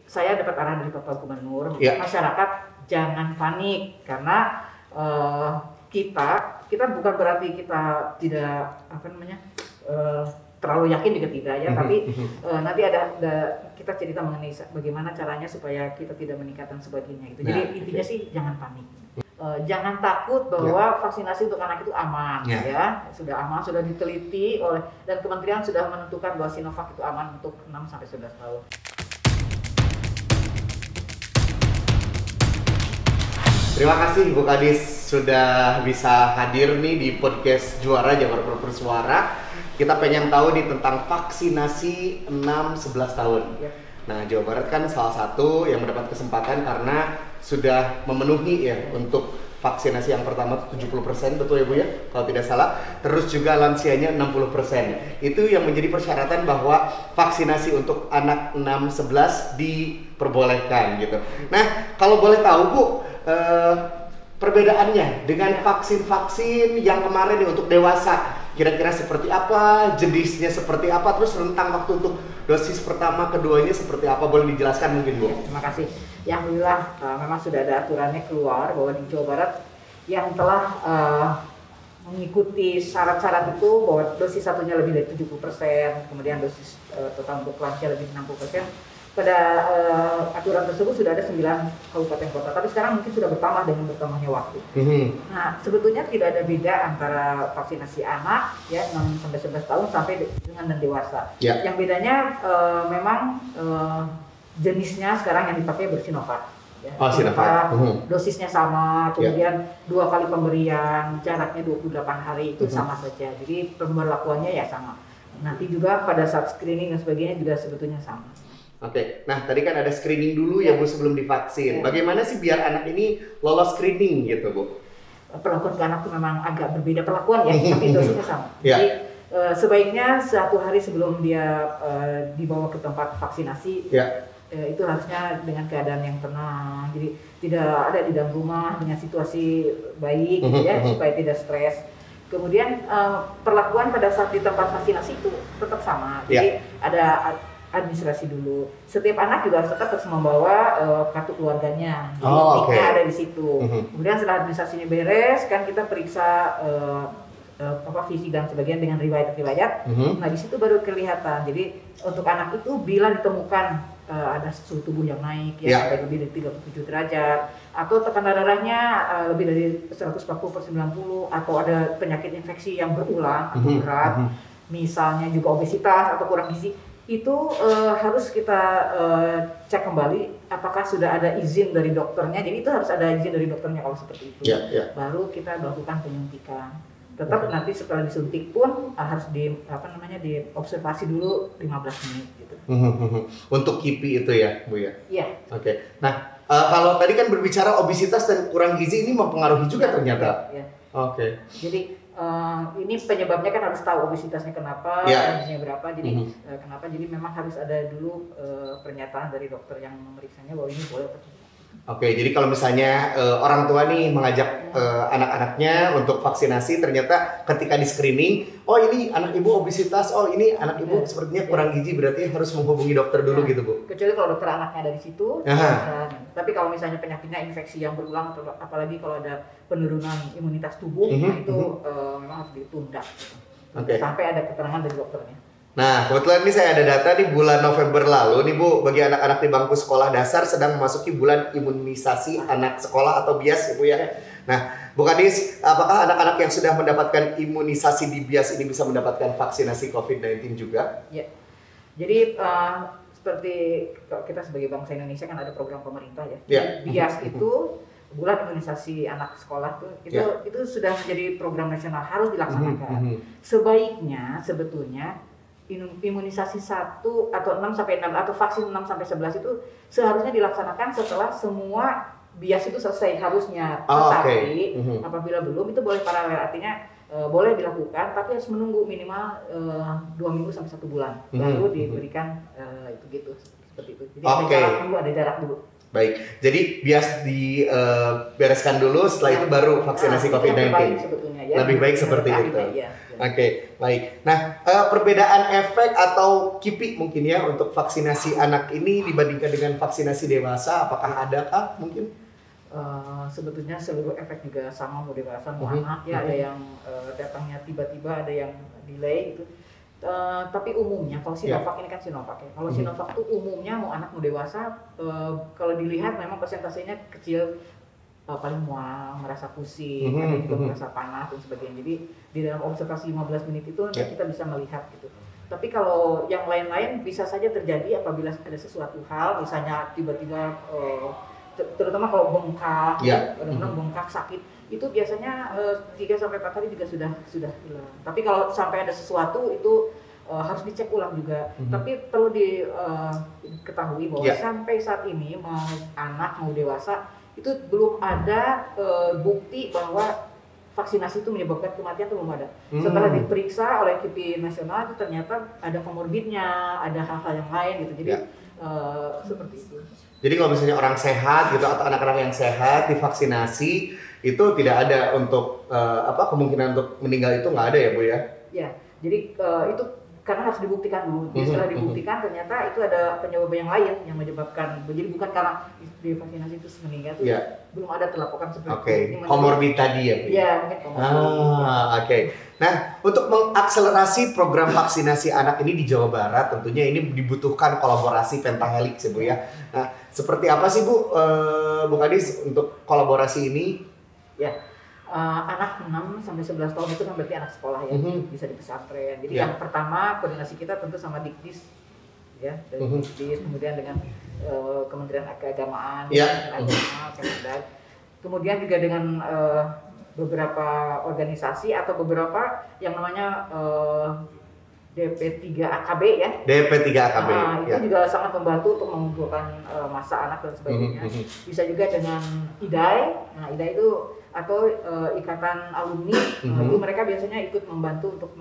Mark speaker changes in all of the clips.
Speaker 1: saya dapat arahan dari Bapak Gubernur,
Speaker 2: Ya.
Speaker 1: masyarakat jangan panik karena kita bukan berarti kita tidak terlalu yakin juga tidak ya, tapi nanti ada kita cerita mengenai bagaimana caranya supaya kita tidak menikah dan sebagainya gitu. Jadi intinya sih jangan panik. Jangan takut bahwa vaksinasi untuk anak itu aman ya, sudah aman, sudah diteliti oleh dan kementerian sudah menentukan bahwa Sinovac itu aman untuk 6 sampai 11 tahun.
Speaker 2: Terima kasih Bu Kadis sudah bisa hadir nih di podcast Juara Jabar Bersuara. Kita pengen tahu nih tentang vaksinasi 6-11 tahun. Nah, Jawa Barat kan salah satu yang mendapat kesempatan karena sudah memenuhi ya untuk vaksinasi yang pertama 70%, betul ya Bu ya? Kalau tidak salah. Terus juga lansianya 60%. Itu yang menjadi persyaratan bahwa vaksinasi untuk anak 6-11 diperbolehkan gitu. Nah, kalau boleh tahu Bu, perbedaannya dengan vaksin-vaksin yang kemarin nih untuk dewasa, kira-kira seperti apa, jenisnya seperti apa, terus rentang waktu untuk dosis pertama, keduanya seperti apa, boleh dijelaskan mungkin Bu?
Speaker 1: Ya, terima kasih. Ya, alhamdulillah memang sudah ada aturannya keluar bahwa di Jawa Barat yang telah mengikuti syarat-syarat itu bahwa dosis satunya lebih dari 70%, kemudian dosis total untuk lansia lebih 60%. Pada aturan tersebut sudah ada 9 kabupaten kota, tapi sekarang mungkin sudah bertambah dengan bertambahnya waktu. Nah, sebetulnya tidak ada beda antara vaksinasi anak ya 6-11 tahun sampai dengan dewasa. Yang bedanya memang jenisnya sekarang yang dipakai bersinovac. Ya,
Speaker 2: Sinovac.
Speaker 1: Dosisnya sama, kemudian 2 kali pemberian, jaraknya 28 hari itu sama saja. Jadi pemberlakuannya ya sama. Nanti juga pada saat screening dan sebagainya juga sebetulnya sama.
Speaker 2: Oke, nah tadi kan ada screening dulu ya Bu sebelum divaksin. Bagaimana sih biar anak ini lolos screening gitu Bu?
Speaker 1: Perlakuan ke anak itu memang agak berbeda perlakuan ya, tapi dosisnya sama. Jadi sebaiknya 1 hari sebelum dia dibawa ke tempat vaksinasi, itu harusnya dengan keadaan yang tenang. Jadi tidak ada di dalam rumah dengan situasi baik ya, supaya tidak stres. Kemudian perlakuan pada saat di tempat vaksinasi itu tetap sama. Jadi ada administrasi dulu. Setiap anak juga tetap harus membawa kartu keluarganya. Jadi tiknya ada di situ. Kemudian setelah administrasinya beres, kan kita periksa fisik dan sebagainya dengan riwayat-riwayat. Nah, di situ baru kelihatan. Jadi untuk anak itu bila ditemukan ada suhu tubuh yang naik sampai lebih dari 37 derajat atau tekanan darahnya lebih dari 140/90 atau ada penyakit infeksi yang berulang atau berat, misalnya juga obesitas atau kurang gizi, itu harus kita cek kembali apakah sudah ada izin dari dokternya. Jadi itu harus ada izin dari dokternya kalau seperti itu. Baru kita melakukan penyuntikan. Tetap nanti setelah disuntik pun harus diobservasi dulu 15 menit gitu.
Speaker 2: Untuk KIPI itu ya Bu ya?
Speaker 1: Iya.
Speaker 2: Oke. Nah, kalau tadi kan berbicara obesitas dan kurang gizi ini mempengaruhi juga ternyata. Oke.
Speaker 1: Jadi ini penyebabnya kan harus tahu obesitasnya kenapa, gizinya berapa. Jadi kenapa? Jadi memang harus ada dulu pernyataan dari dokter yang memeriksanya bahwa ini boleh atau tidak.
Speaker 2: Oke, jadi kalau misalnya orang tua nih mengajak anak-anaknya untuk vaksinasi, ternyata ketika di screening, oh ini anak ibu obesitas, oh ini anak ibu sepertinya kurang gizi, berarti harus menghubungi dokter dulu gitu Bu?
Speaker 1: Kecuali kalau dokter anaknya ada di situ. Tapi kalau misalnya penyakitnya infeksi yang berulang, atau apalagi kalau ada penurunan imunitas tubuh, itu memang harus ditunda. Sampai ada keterangan dari dokternya.
Speaker 2: Nah, kebetulan ini saya ada data di bulan November lalu nih Bu, bagi anak-anak di bangku sekolah dasar sedang memasuki bulan imunisasi anak sekolah atau BIAS Ibu ya. Nah, Bu Kadis, apakah anak-anak yang sudah mendapatkan imunisasi di BIAS ini bisa mendapatkan vaksinasi COVID-19 juga?
Speaker 1: Ya, jadi seperti kita sebagai bangsa Indonesia kan ada program pemerintah ya. BIAS itu bulan imunisasi anak sekolah itu sudah menjadi program nasional, harus dilaksanakan. Sebaiknya sebetulnya imunisasi 1 atau 6-6 atau vaksin 6-11 itu seharusnya dilaksanakan setelah semua BIAS itu selesai harusnya. Tetapi apabila belum itu boleh paralel, artinya boleh dilakukan tapi harus menunggu minimal 2 minggu sampai 1 bulan baru diberikan itu gitu seperti itu. Jadi ada jarak dulu.
Speaker 2: Baik, jadi BIAS dibereskan dulu, setelah itu baru vaksinasi COVID-19.
Speaker 1: Lebih baik sebetulnya ya.
Speaker 2: Lebih baik seperti itu. Oke. Baik. Nah, perbedaan efek atau KIPI mungkin ya untuk vaksinasi anak ini dibandingkan dengan vaksinasi dewasa, apakah adakah mungkin?
Speaker 1: Sebetulnya seluruh efek juga sama, mau dewasa mau anak ya. Ada yang datangnya tiba-tiba, ada yang delay gitu. Tapi umumnya kalau Sinovac ini kan Sinovac ya. Kalau Sinovac tuh umumnya mau anak mau dewasa, kalau dilihat memang persentasenya kecil. Paling mual, merasa pusing, ada juga merasa panas dan sebagainya. Jadi di dalam observasi 15 menit itu kita bisa melihat gitu. Tapi kalau yang lain-lain bisa saja terjadi apabila ada sesuatu hal, misalnya tiba-tiba terutama kalau bengkak, benar-benar bengkak sakit, itu biasanya 3-4 hari juga sudah hilang. Tapi kalau sampai ada sesuatu itu harus dicek ulang juga. Tapi perlu diketahui bahwa sampai saat ini mau anak mau dewasa itu belum ada bukti bahwa vaksinasi itu menyebabkan kematian, itu belum ada. Setelah diperiksa oleh KIPI nasional itu ternyata ada komorbidnya, ada hal-hal yang lain gitu. Jadi seperti itu.
Speaker 2: Jadi kalau misalnya orang sehat gitu atau anak-anak yang sehat divaksinasi itu tidak ada untuk kemungkinan untuk meninggal itu nggak ada ya Bu ya?
Speaker 1: Ya, jadi itu karena harus dibuktikan dulu. Jadi setelah dibuktikan ternyata itu ada penyebab yang lain yang menyebabkan. Jadi bukan karena divaksinasi itu meninggal itu belum ada terlaporkan seperti itu.
Speaker 2: Komorbid tadi ya Bu?
Speaker 1: Iya, mungkin komorbid.
Speaker 2: Oke. Nah, untuk mengakselerasi program vaksinasi anak ini di Jawa Barat, tentunya ini dibutuhkan kolaborasi pentahelix ya Bu ya. Nah, seperti apa sih Bu, Bu Kadis untuk kolaborasi ini?
Speaker 1: Ya. Anak 6 sampai 11 tahun itu kan berarti anak sekolah ya, bisa di pesantren. Jadi yang pertama koordinasi kita tentu sama Dikdis ya, dari Dikdis, kemudian dengan Kementerian Keagamaan, Agama, Kemendag. Kemudian juga dengan beberapa organisasi atau beberapa yang namanya DP3AKB ya.
Speaker 2: DP3AKB.
Speaker 1: Itu juga sangat membantu untuk mengumpulkan masa anak dan sebagainya. Bisa juga dengan IDAI. Nah, IDAI itu atau ikatan alumni, itu mereka biasanya ikut membantu untuk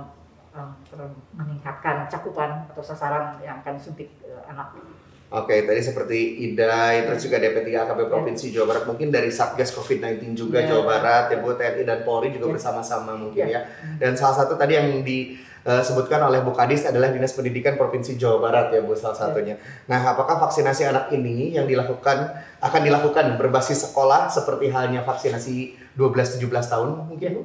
Speaker 1: meningkatkan cakupan atau sasaran yang akan disuntik anak.
Speaker 2: Oke, tadi seperti IDAI, terus juga DP3AKB Provinsi Jawa Barat, mungkin dari Satgas COVID-19 juga Jawa Barat, ya Bu, TNI dan Polri juga bersama-sama mungkin ya. Dan salah satu tadi yang disebutkan oleh Bu Kadis adalah Dinas Pendidikan Provinsi Jawa Barat ya Bu, salah satunya. Nah, apakah vaksinasi anak ini yang akan dilakukan berbasis sekolah seperti halnya vaksinasi 12-17 tahun mungkin Bu?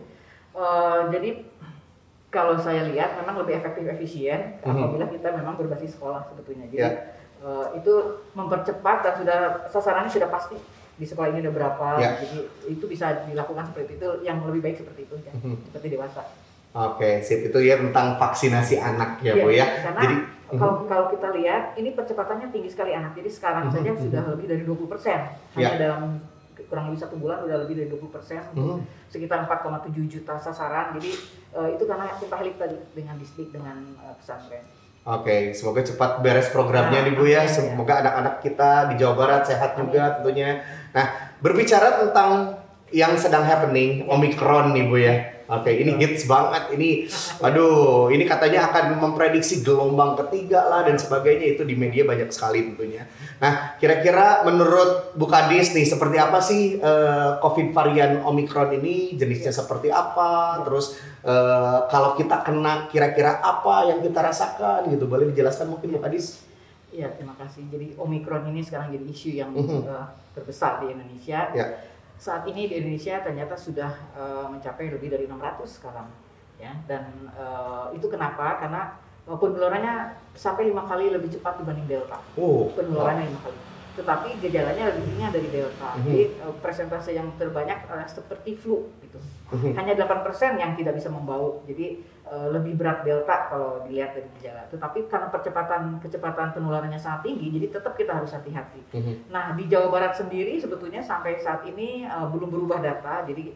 Speaker 1: Jadi kalau saya lihat memang lebih efektif efisien apabila kita memang berbasis sekolah sebetulnya. Jadi itu mempercepat dan sasarannya sudah pasti di sekolah ini udah berapa. Jadi itu bisa dilakukan seperti itu, yang lebih baik seperti itu ya, seperti dewasa.
Speaker 2: Oke, sip, itu ya tentang vaksinasi anak ya Bu ya.
Speaker 1: Karena jadi kalau kita lihat ini percepatannya tinggi sekali anak. Jadi sekarang saja sudah lebih dari 20%. Hanya dalam kurang lebih 1 bulan udah lebih dari 20%, untuk sekitar 4,7 juta sasaran. Jadi itu karena pentahelix tadi dengan distrik dengan pesantren.
Speaker 2: Oke, semoga cepat beres programnya nih Bu ya. Semoga anak-anak kita di Jawa Barat sehat juga tentunya. Nah, berbicara tentang yang sedang happening, Omicron nih Bu ya. Oke, ini hits banget. Ini, aduh, ini katanya akan memprediksi gelombang ketiga lah dan sebagainya. Itu di media banyak sekali tentunya. Nah, kira-kira menurut Bu Kadis nih, seperti apa sih COVID varian Omicron ini? Jenisnya seperti apa? Terus kalau kita kena, kira-kira apa yang kita rasakan gitu? Boleh dijelaskan mungkin Bu Kadis?
Speaker 1: Iya, terima kasih. Jadi Omicron ini sekarang jadi isu yang terbesar di Indonesia. Saat ini di Indonesia ternyata sudah mencapai lebih dari 600 sekarang, ya. Dan itu kenapa? Karena penularannya sampai 5 kali lebih cepat dibanding Delta. Penularannya 5 kali. Tetapi gejalanya lebih ringan dari Delta. Jadi persentase yang terbanyak seperti flu gitu. Hanya 8% yang tidak bisa membau. Jadi lebih berat Delta kalau dilihat dari gejala. Tetapi karena kecepatan penularannya sangat tinggi, jadi tetap kita harus hati-hati. Nah, di Jawa Barat sendiri sebetulnya sampai saat ini belum berubah data. Jadi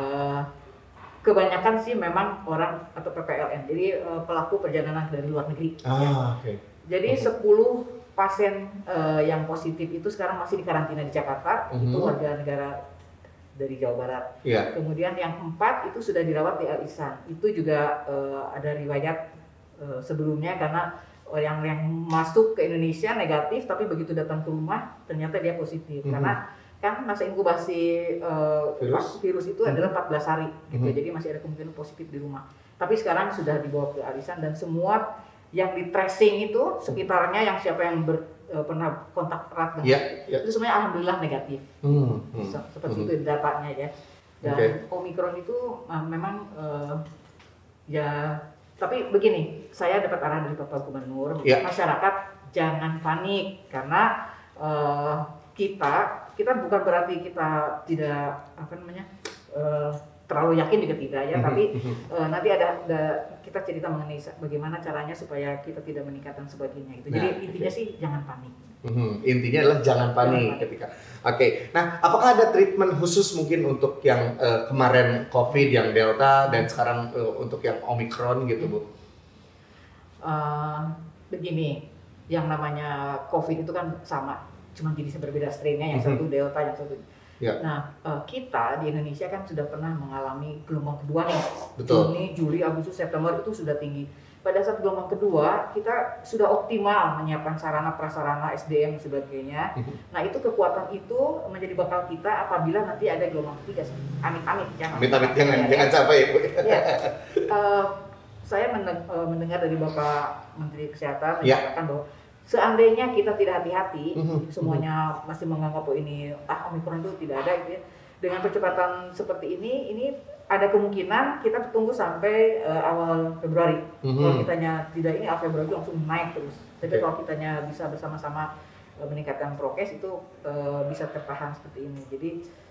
Speaker 1: kebanyakan sih memang orang atau PPLN. Jadi pelaku perjalanan dari luar negeri. Jadi 10 pasien yang positif itu sekarang masih di karantina di Jakarta. Itu warga negara dari Jawa Barat. Kemudian yang 4 itu sudah dirawat di Al Ihsan. Itu juga ada riwayat sebelumnya karena yang masuk ke Indonesia negatif, tapi begitu datang ke rumah ternyata dia positif. Karena kan masa inkubasi virus itu adalah 14 hari gitu. Jadi masih ada kemungkinan positif di rumah. Tapi sekarang sudah dibawa ke arisan dan semua yang di tracing itu sekitarnya yang siapa yang pernah kontak erat dengan itu semuanya alhamdulillah negatif. Seperti itu datanya ya. Dan Omikron itu memang ya, tapi begini, saya dapat arahan dari Bapak Gubernur, masyarakat jangan panik karena kita bukan berarti kita tidak terlalu yakin juga tidak ya, tapi nanti ada kita cerita mengenai bagaimana caranya supaya kita tidak meningkatkan sebagainya itu. Jadi intinya sih jangan panik.
Speaker 2: Intinya adalah jangan panik ketika. Nah apakah ada treatment khusus mungkin untuk yang kemarin COVID yang Delta dan sekarang untuk yang Omicron gitu Bu?
Speaker 1: Begini, yang namanya COVID itu kan sama, cuma jadi berbeda strainnya, yang satu Delta, yang satu. Nah, kita di Indonesia kan sudah pernah mengalami gelombang kedua nih. Juni, Juli, Agustus, September itu sudah tinggi. Pada saat gelombang kedua, kita sudah optimal menyiapkan sarana prasarana, SDM dan sebagainya. Nah, itu kekuatan itu menjadi bakal kita apabila nanti ada gelombang ketiga. Amit-amit, jangan
Speaker 2: sampai ya Bu.
Speaker 1: Saya mendengar dari Bapak Menteri Kesehatan menyatakan bahwa seandainya kita tidak hati-hati, semuanya masih menganggap bahwa ini Omikron itu tidak ada gitu ya. Dengan percepatan seperti ini ada kemungkinan kita tunggu sampai awal Februari. Kalau kitanya tidak ini, awal Februari langsung naik terus. Tapi kalau kitanya bisa bersama-sama meningkatkan prokes itu bisa tertahan seperti ini. Jadi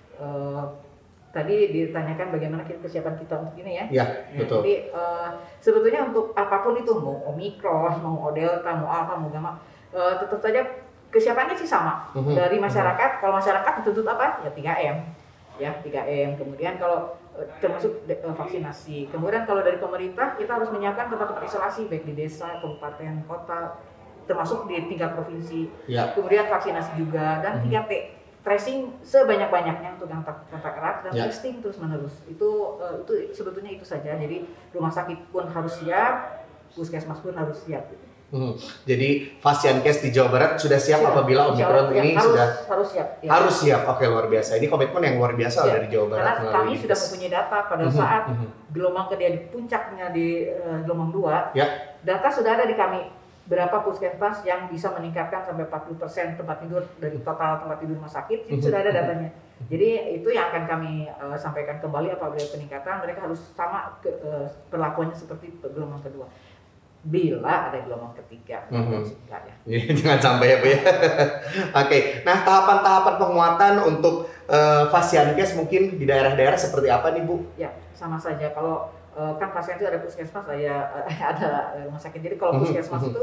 Speaker 1: tadi ditanyakan bagaimana kesiapan kita untuk ini ya.
Speaker 2: Betul.
Speaker 1: Jadi sebetulnya untuk apapun itu, mau Omikron, mau Delta, mau Alpha, mau Gamma, tetap saja kesiapannya sih sama. Dari masyarakat, kalau masyarakat dituntut apa? Ya 3M. Ya 3M. Kemudian kalau termasuk vaksinasi. Kemudian kalau dari pemerintah kita harus menyiapkan tempat isolasi baik di desa, kabupaten, kota, termasuk di tingkat provinsi. Kemudian vaksinasi juga dan 3T. Tracing sebanyak-banyaknya untuk yang kontak erat dan testing terus-menerus. Itu sebetulnya itu saja. Jadi rumah sakit pun harus siap, puskesmas pun harus siap.
Speaker 2: Jadi Fasiankes di Jawa Barat sudah siap apabila Omikron ini
Speaker 1: harus siap.
Speaker 2: Harus siap. Oke, luar biasa. Ini komitmen yang luar biasa dari Jawa Barat.
Speaker 1: Karena kami sudah mempunyai data pada saat gelombang kedua di puncaknya di gelombang 2, data sudah ada di kami. Berapa puskesmas yang bisa meningkatkan sampai 40% tempat tidur dari total tempat tidur rumah sakit, itu sudah ada datanya. Jadi itu yang akan kami sampaikan kembali apabila peningkatan, mereka harus sama perlakuannya seperti gelombang kedua. Bila ada gelombang ketiga,
Speaker 2: jangan sampai ya Bu ya. Nah tahapan-tahapan penguatan untuk Fasiankes mungkin di daerah-daerah seperti apa nih Bu?
Speaker 1: Ya sama saja, kalau kan pasien itu ada puskesmas, ada rumah sakit. Jadi kalau puskesmas itu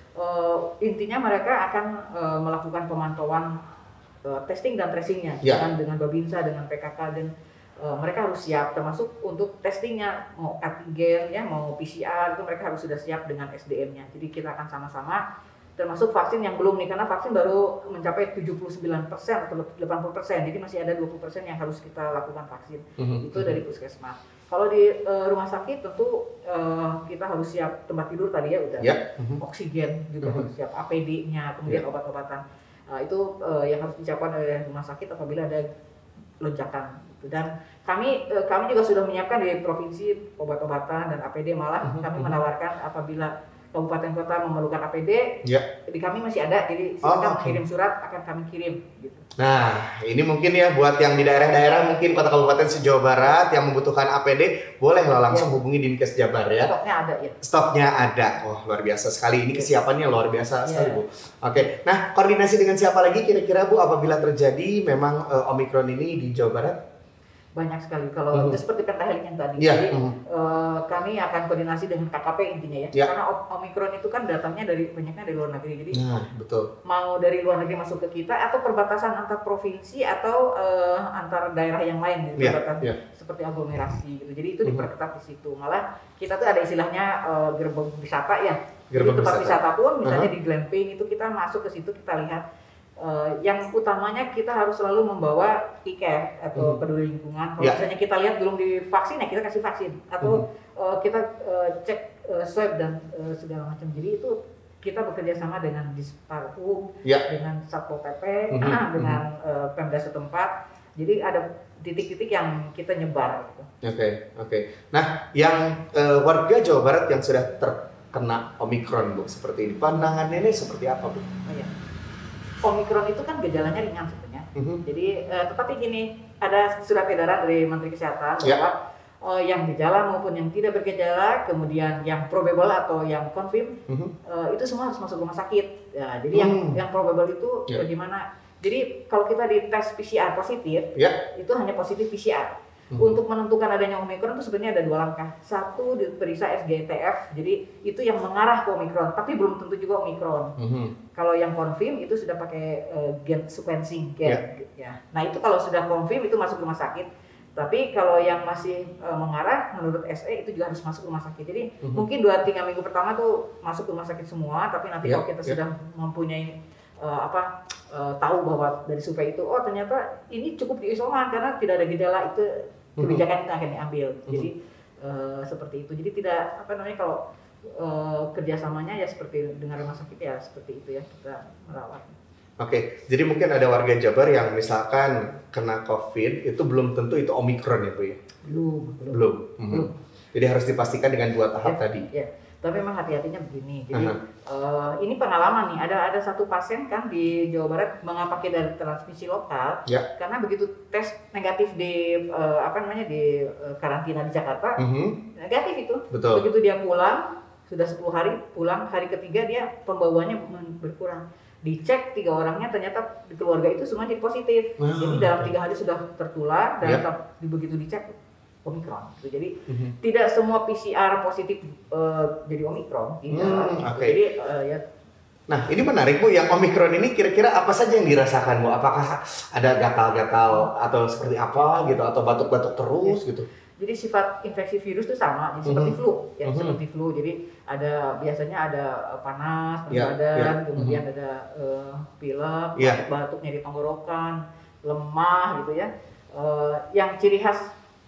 Speaker 1: intinya mereka akan melakukan pemantauan testing dan tracingnya dengan Babinsa, dengan PKK, dan mereka harus siap termasuk untuk testingnya, mau antigen ya, mau PCR itu mereka harus sudah siap dengan SDM-nya. Jadi kita akan sama-sama, termasuk vaksin yang belum nih, karena vaksin baru mencapai 79% atau 80%, jadi masih ada 20% yang harus kita lakukan vaksin. Itu dari puskesmas. Kalau di rumah sakit tentu kita harus siap tempat tidur tadi ya udah, oksigen juga harus siap, APD-nya, kemudian obat-obatan. Itu yang harus disiapkan oleh rumah sakit apabila ada lonjakan. Dan kami juga sudah menyiapkan di provinsi obat-obatan dan APD, malah kami menawarkan apabila kabupaten kota memerlukan APD, di kami masih ada, jadi silakan kirim surat, akan kami kirim gitu.
Speaker 2: Nah, ini mungkin ya buat yang di daerah-daerah mungkin kota kabupaten se-Jawa Barat yang membutuhkan APD, boleh lah langsung hubungi Dinkes Jabar ya.
Speaker 1: Stoknya ada ya.
Speaker 2: Stoknya ada. Oh, luar biasa sekali. Ini kesiapannya luar biasa sekali, Bu. Nah, koordinasi dengan siapa lagi kira-kira Bu apabila terjadi memang Omikron ini di Jawa Barat?
Speaker 1: Banyak sekali. Kalau itu seperti pentahelik yang tadi. Jadi kami akan koordinasi dengan KKP intinya ya. Karena Omikron itu kan datangnya banyaknya dari luar negeri. Jadi
Speaker 2: betul.
Speaker 1: Mau dari luar negeri masuk ke kita atau perbatasan antar provinsi atau antar daerah yang lain gitu, seperti aglomerasi gitu. Jadi itu diperketat di situ. Malah kita tuh ada istilahnya gerbong wisata ya. Jadi tempat wisata pun misalnya di glamping itu kita masuk ke situ, kita lihat. Yang utamanya kita harus selalu membawa e-care atau peduli lingkungan. Kalau misalnya kita lihat belum divaksin ya kita kasih vaksin, atau kita cek swab dan segala macam. Jadi itu kita bekerja sama dengan Disparhub, dengan Satpol PP, dengan Pemda setempat. Jadi ada titik-titik yang kita nyebar gitu.
Speaker 2: Oke. Nah, yang warga Jawa Barat yang sudah terkena Omikron, Bu, seperti ini, pandangannya ini seperti apa, Bu?
Speaker 1: Oh, iya. Omikron itu kan gejalanya ringan sebenarnya. Jadi tetapi gini, ada surat edaran dari Menteri Kesehatan bahwa yang gejala maupun yang tidak bergejala, kemudian yang probable atau yang confirm, itu semua harus masuk rumah sakit. Ya, jadi yang probable itu bagaimana? Jadi kalau kita di tes PCR positif, itu hanya positif PCR. Untuk menentukan adanya Omikron itu sebenarnya ada 2 langkah. Satu diperiksa SGTF, jadi itu yang mengarah ke Omikron, tapi belum tentu juga Omikron. Kalau yang confirm itu sudah pakai gen sequencing gen. Ya. Nah itu kalau sudah confirm itu masuk rumah sakit. Tapi kalau yang masih mengarah, menurut SE itu juga harus masuk rumah sakit. Jadi mungkin 2-3 minggu pertama tuh masuk rumah sakit semua, tapi nanti kalau kita sudah mempunyai tahu bahwa dari survei itu, oh ternyata ini cukup diisoman karena tidak ada gejala, itu kebijakan yang akan diambil. Jadi seperti itu. Jadi tidak kalau kerjasamanya ya seperti dengan rumah sakit ya seperti itu ya, kita merawat.
Speaker 2: Oke, jadi mungkin ada warga Jabar yang misalkan kena COVID itu belum tentu itu Omikron ya, Bu ya? Belum. Jadi harus dipastikan dengan 2 tahap tadi.
Speaker 1: Ya. Tapi memang hati-hatinya begini. Jadi ini pengalaman nih. Ada satu pasien kan di Jawa Barat mengapaki dari transmisi lokal. Karena begitu tes negatif di di karantina di Jakarta, negatif itu.
Speaker 2: Betul.
Speaker 1: Begitu dia pulang, sudah 10 hari pulang, hari ketiga dia pembawaannya berkurang. Dicek 3 orangnya ternyata di keluarga itu semua jadi positif. Jadi dalam 3 hari sudah tertular dan begitu dicek Omikron. Jadi tidak semua PCR positif jadi Omikron. Jadi
Speaker 2: Nah ini menarik, Bu, yang Omikron ini kira-kira apa saja yang dirasakan, Bu? Apakah ada gatal-gatal atau seperti apa gitu, atau batuk-batuk terus gitu?
Speaker 1: Jadi sifat infeksi virus itu sama, jadi seperti flu, seperti flu. Jadi biasanya ada panas, badan, kemudian ada pilek, batuk nyeri tenggorokan, lemah gitu ya. Yang ciri khas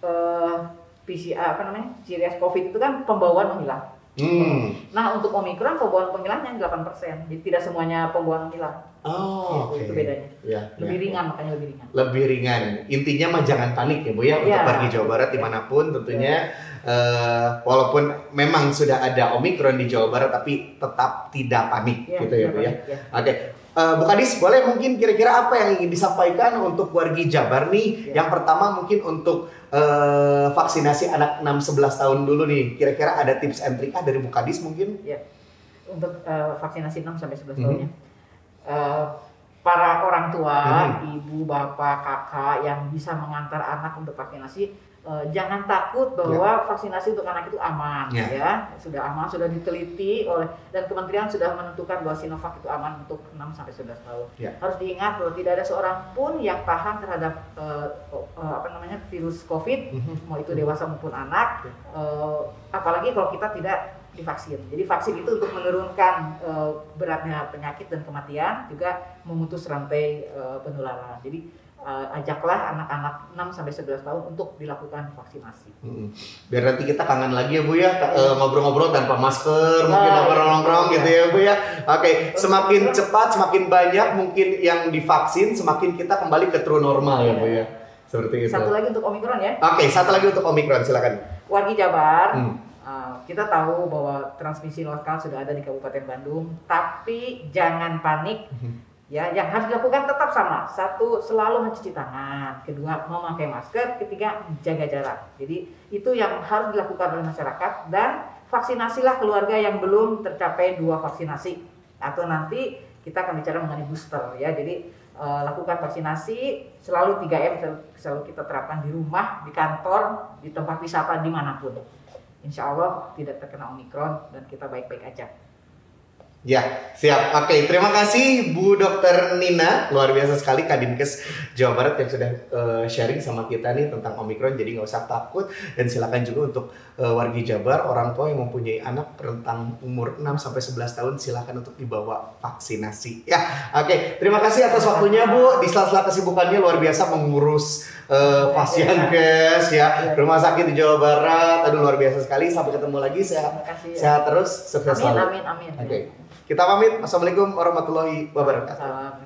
Speaker 1: PCR ciri khas COVID itu kan pembawaan menghilang. Nah untuk Omikron pembawaan penghilangnya 8%, jadi tidak semuanya pembawaan menghilang. Itu bedanya. Lebih ringan, makanya lebih ringan.
Speaker 2: Lebih ringan. Intinya mah jangan panik ya, Bu ya, untuk warga Jawa Barat dimanapun tentunya. Walaupun memang sudah ada Omikron di Jawa Barat, tapi tetap tidak panik gitu ya, Bu ya. Oke. Bu Kadis, boleh mungkin kira-kira apa yang ingin disampaikan untuk warga Jabar nih? Yang pertama mungkin untuk vaksinasi anak 6-11 tahun dulu nih. Kira-kira ada tips and trick dari Bu Kadis mungkin?
Speaker 1: Untuk vaksinasi 6-11 tahunnya. Para orang tua, ibu, bapak, kakak yang bisa mengantar anak untuk vaksinasi, jangan takut bahwa vaksinasi untuk anak itu aman, ya sudah aman, sudah diteliti dan kementerian sudah menentukan bahwa Sinovac itu aman untuk 6-11 tahun. Harus diingat bahwa tidak ada seorang pun yang tahan terhadap virus COVID, mau itu dewasa maupun anak, apalagi kalau kita tidak divaksin. Jadi vaksin itu untuk menurunkan beratnya penyakit dan kematian, juga memutus rantai penularan. Jadi ajaklah anak-anak 6-11 tahun untuk dilakukan vaksinasi.
Speaker 2: Biar nanti kita kangen lagi ya, Bu ya, ngobrol-ngobrol tanpa masker, mungkin nongkrong-nongkrong gitu ya, Bu ya. Oke, semakin cepat, semakin banyak mungkin yang divaksin, semakin kita kembali ke true normal ya, Bu ya. Seperti itu.
Speaker 1: Satu lagi untuk Omikron ya.
Speaker 2: Oke, satu lagi untuk Omikron, silakan.
Speaker 1: Warga Jabar, kita tahu bahwa transmisi lokal sudah ada di Kabupaten Bandung, tapi jangan panik. Ya, yang harus dilakukan tetap sama. 1, selalu mencuci tangan. 2, memakai masker. 3, jaga jarak. Jadi itu yang harus dilakukan oleh masyarakat, dan vaksinasilah keluarga yang belum tercapai 2 vaksinasi. Atau nanti kita akan bicara mengenai booster ya. Jadi lakukan vaksinasi, selalu 3M selalu kita terapkan di rumah, di kantor, di tempat wisata, dimanapun. Insya Allah tidak terkena Omikron dan kita baik-baik aja.
Speaker 2: Ya, siap. Oke, terima kasih Bu Dr. Nina, luar biasa sekali Kadinkes Jawa Barat yang sudah sharing sama kita nih tentang Omikron. Jadi nggak usah takut, dan silakan juga untuk warga Jabar, orang tua yang mempunyai anak rentang umur 6-11 tahun, silakan untuk dibawa vaksinasi. Ya, oke. Terima kasih atas waktunya, Bu. Di sela-sela kesibukannya luar biasa mengurus pasien kes ya, rumah sakit di Jawa Barat. Aduh, luar biasa sekali. Sampai ketemu lagi. Sehat terus, sukses selalu.
Speaker 1: Amin.
Speaker 2: Oke. Kita pamit. Assalamualaikum warahmatullahi wabarakatuh.